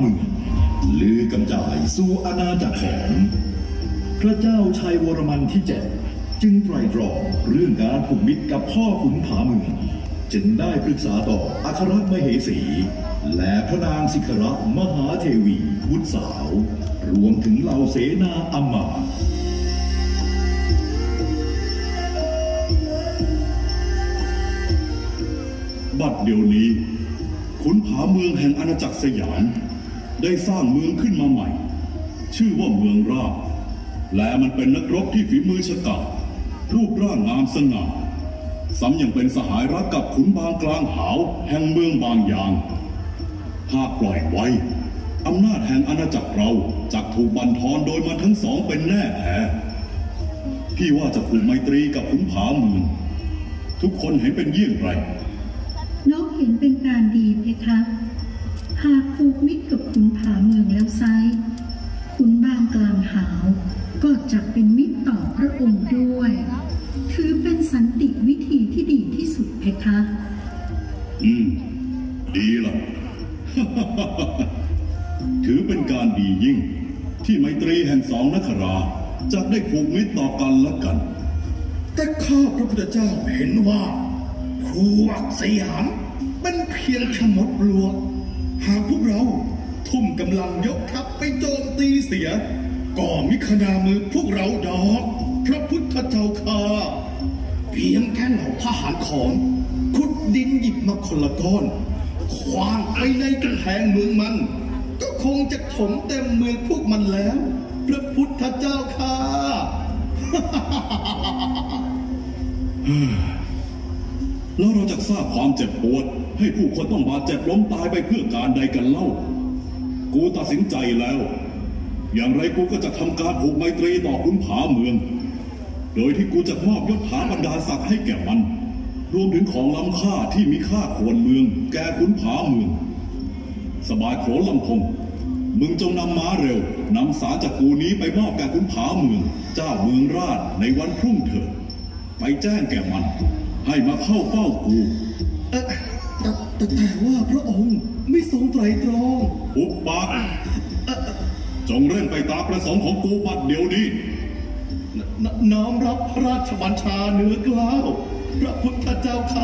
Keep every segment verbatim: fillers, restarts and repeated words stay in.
เมืองลือกำจายสู่อาณาจักรของพระเจ้าชัยวรมันที่เจ็ดจึงไตร่ตรองเรื่องการผูกมิตรกับพ่อขุนผาเมืองจึงได้ปรึกษาต่ออัครมเหสีและพระนางสิขรมหาเทวีบุตรสาวรวมถึงเหล่าเสนาอำมาตย์บัดเดี๋ยวนี้ขุนผาเมืองแห่งอาณาจักรสยามได้สร้างเมืองขึ้นมาใหม่ชื่อว่าเมืองราชและมันเป็นนักรบที่ฝีมือฉกาจรูปร่างงามสง่าซ้ำยังเป็นสหายรักกับขุนบางกลางหาวแห่งเมืองบางยางหากปล่อยไว้อำนาจแห่งอาณาจักรเราจะถูกบั่นทอนโดยมันทั้งสองเป็นแน่แท้พี่ว่าจะผูกไมตรีกับขุนผาเมืองทุกคนเห็นเป็นเยี่ยงไรนกเห็นเป็นการดีเพคะหากผูกมิตรกับขุนผาเมืองแล้วไซขุนบางกลางหาวก็จะเป็นมิตรต่อพระองค์ด้วยถือเป็นสันติวิธีที่ดีที่สุดเพคะอืมดีล่ะ ถือเป็นการดียิ่งที่ไมตรีแห่งสองนคราจะได้ผูกมิตรต่อกันและกันแต่ข้าพระพุทธเจ้าเห็นว่าพวกสยามเป็นเพียงขมดปลวกหากพวกเราทุ่มกำลังยกทัพไปโจมตีเสียก็มิขนามือพวกเราดอกพระพุทธเจ้าข้าเพียงแค่เหล่าทหารของขุดดินหยิบมาคนละก้อนขว้างไปในกำแพงเมืองมันก็คงจะถมเต็มเมืองพวกมันแล้วพระพุทธเจ้าข้าแล้วเราจะทราบความเจ็บปวดให้ผู้คนต้องบาดเจ็บล้มตายไปเพื่อการใดกันเล่ากูตัดสินใจแล้วอย่างไรกูก็จะทำการผูกไมตรีต่อขุนผาเมืองโดยที่กูจะมอบยศถาบรรดาศักดิ์ให้แก่มันรวมถึงของล้ำค่าที่มีค่าควรเมืองแก่ขุนผาเมืองสบายโขนลำพงมึงจงนำม้าเร็วนำสารจากกูนี้ไปมอบแก่ขุนผาเมืองเจ้าเมืองราชในวันพรุ่งเถิดไปแจ้งแก่มันให้มาเข้าเฝ้ากูเออแต่แต่ว่าพระองค์ไม่ทรงไตร่ตรองอุปปากจงเร่งไปตามประสงค์ของกูบัดเดี๋ยวนี้น้อมรับพระราชบัญชาเหนือเกล้าพระพุทธเจ้าข้า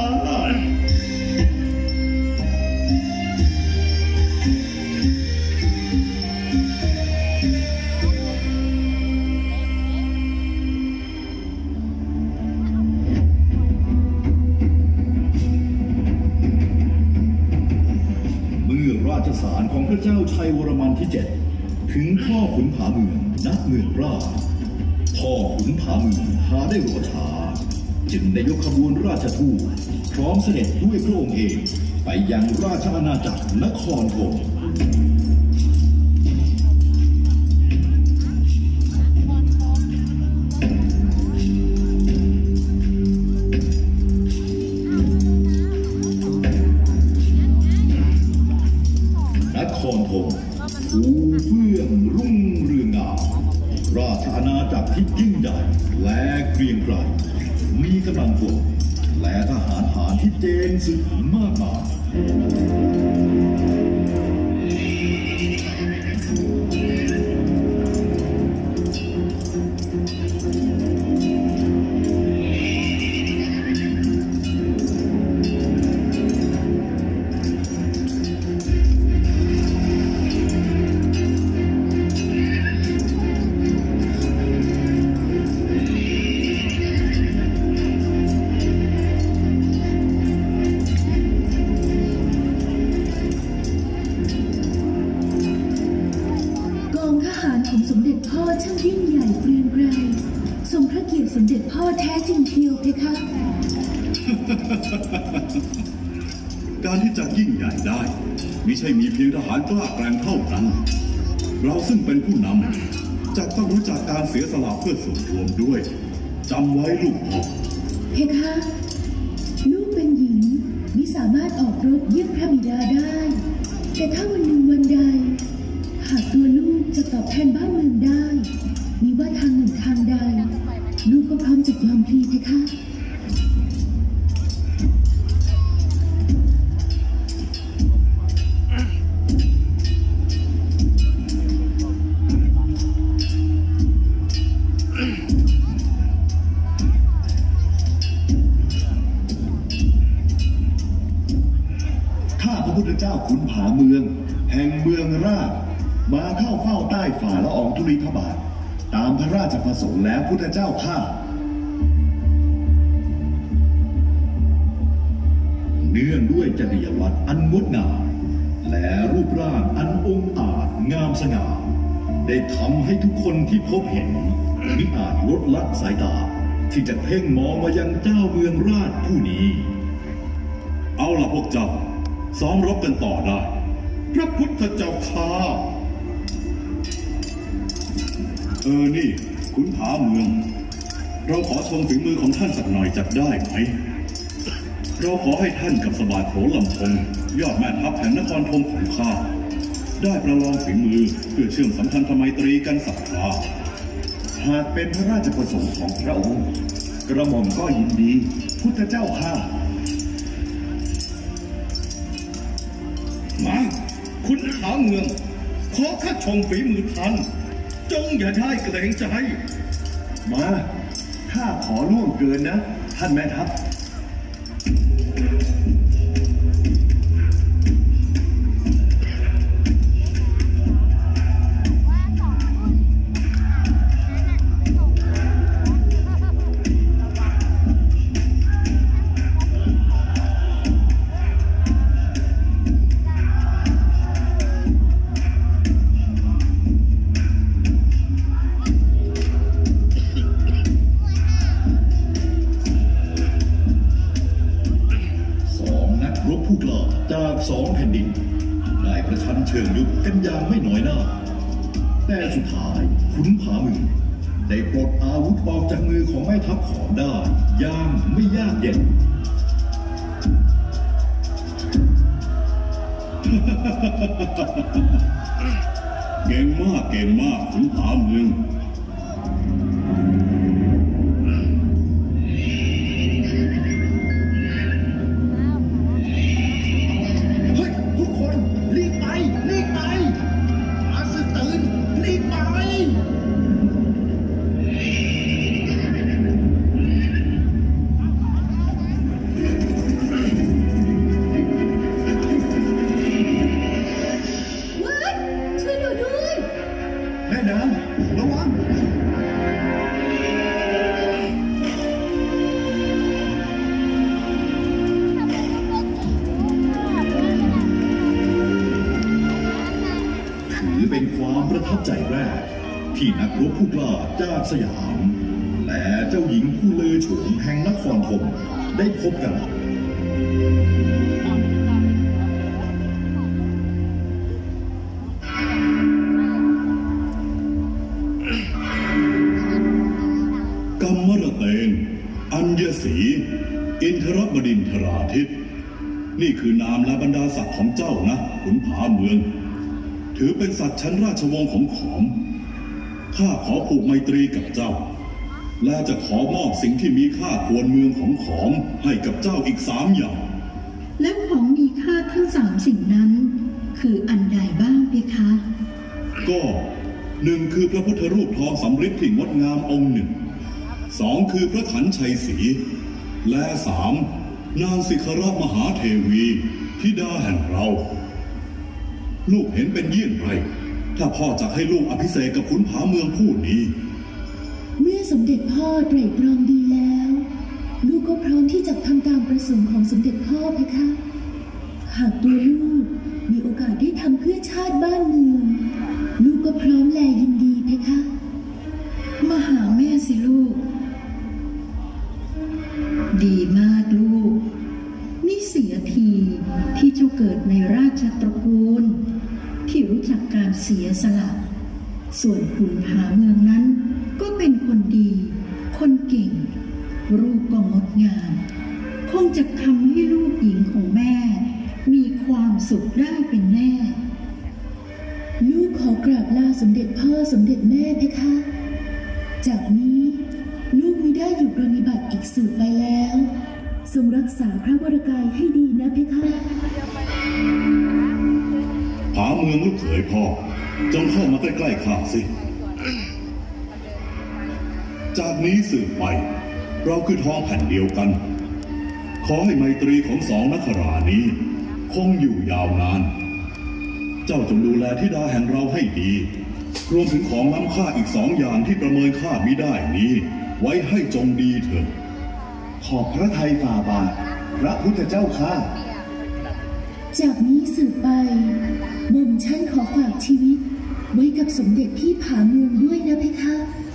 ราชสารของพระเจ้าชัยวรมันที่เจ็ดถึงพ่อขุนผาเมืองณเมืองราชพ่อขุนผาเมืองหาได้รอช้าจึงได้ยกขบวนราชทูตพร้อมเสด็จด้วยพระองค์เองไปยังราชอาณาจักรนครธมฟูเฟื่องรุ่งเรืองงามราชอาณาจักรที่ยิ่งใหญ่และเกรียงไกรมีกำลังพลและทหารหารที่เจนศึกมากมายสมเด็จพ่อแท้จริงเทียวเพคะการที่จะยิ่งใหญ่ได้ไม่ใช่มีเพียงทหารกล้าแกร่งเท่านั้นเราซึ่งเป็นผู้นำจะต้องรู้จักการเสียสละเพื่อส่วนรวมด้วยจำไว้ลูกพ่อเพคะลูกเป็นหญิงมิสามารถออกรบเยี่ยมพระบิดาได้แต่ถ้าวันหนึ่งวันใดหากตัวลูกจะตอบแทนบ้านเมืองได้มีว่าทางหนึ่งทางใดลูกก็พร้อมจะยอมพลีเพคะมาเข้าเฝ้าใต้ฝ่าละอองธุลีพระบาทตามพระราชประสงค์แล้วพุทธเจ้าข้าเนื่องด้วยจริยวัตรอันงดงามและรูปร่างอันองอาจงามสง่าได้ทำให้ทุกคนที่พบเห็นมิอาจลดละสายตาที่จะเพ่งมองมายังเจ้าเมืองราชผู้นี้เอาล่ะพวกเจ้าซ้อมรบกันต่อได้พระพุทธเจ้าข้าเออนี่ขุนผาเมืองเราขอชมฝีมือของท่านสักหน่อยจักได้ไหมเราขอให้ท่านกับสบายโขลลำพงยอดแม่ทัพแห่งนครธมของข้าได้ประลองฝีมือเพื่อเชื่อมสัมพันธไมตรีกันสักคราหากเป็นพระราชประสงค์ของพระองค์กระหม่อมก็ยินดีพุทธเจ้าข้ามาคุณขาเมืองขอข้าชมฝีมือท่านจงอย่าได้เกรงใจมาข้าขอล่วงเกินนะท่านแม่ทัพผู้กล้าจากสองแผ่นดินได้ประชันเชิงยุทธกันอย่างไม่น้อยหน้าแต่สุดท้ายขุนผาเมืองได้ปลดอาวุธออกจากมือของแม่ทัพของได้อย่างไม่ยากเย็นเก่งมากเก่งมากขุนผาเมืองที่นักรบผู้กล้าจากสยามและเจ้าหญิงผู้เลอโฉมแห่งนครธมได้พบกันกัมมรเตงอัญญศรีอินทรบดินทราทิตนี่คือนามและบรรดาศักดิ์ของเจ้านะขุนผาเมืองถือเป็นสัตว์ชั้นราชวงศ์ของขอมข้าขอผูกไมตรีกับเจ้าและจะขอมอบสิ่งที่มีค่าควรเมืองของขอมให้กับเจ้าอีกสามอย่างและของมีค่าทั้งสามสิ่งนั้นคืออันใดบ้างเพคะก็หนึ่งคือพระพุทธรูปทองสำริดที่งดงามองค์หนึ่งสองคือพระขันชัยศรีและสามนางสิขรมหาเทวีธิดาแห่งเราลูกเห็นเป็นเยี่ยงไรถ้าพ่อจะให้ลูกอภิเษกกับขุนผาเมืองผู้นี้เมื่อสมเด็จพ่อไตร่ตรองดีแล้วลูกก็พร้อมที่จะทำตามประสงค์ของสมเด็จพ่อเพคะหากตัวลูกมีโอกาสได้ทำเพื่อชาติบ้านเมืองลูกก็พร้อมแลยินดีเพคะมาหาแม่สิลูกดีมากลูกนี่เสียทีที่เจ้าเกิดในราชตระกูลที่รู้จักการเสียสละส่วนขุนผาเมืองนั้นก็เป็นคนดีคนเก่งรูปก็งดงามคงจะทำให้ลูกหญิงของแม่มีความสุขได้เป็นแน่ลูกขอกราบลาสมเด็จพ่อสมเด็จแม่เพคะจากนี้ลูกมิได้อยู่ปรนิบัติอีกสืบไปแล้วทรงรักษาพระวรกายให้ดีนะเพคะผาเมืองลูกเขยพ่อจงเข้ามาใกล้ๆข้าสิจากนี้สืบไปเราคือท้องแผ่นเดียวกันขอให้ไมตรีของสองนักรานี้คงอยู่ยาวนานเจ้าจงดูแลธิดาแห่งเราให้ดีรวมถึงของล้ำค่าอีกสองอย่างที่ประเมินค่ามิได้นี้ไว้ให้จงดีเถิดขอบพระทัยฝ่าบาทพระพุทธเจ้าข้าจากนี้สืบไปหม่อมฉันขอฝากชีวิตไว้กับสมเด็จพี่ผาเมืองด้วยนะเพคะ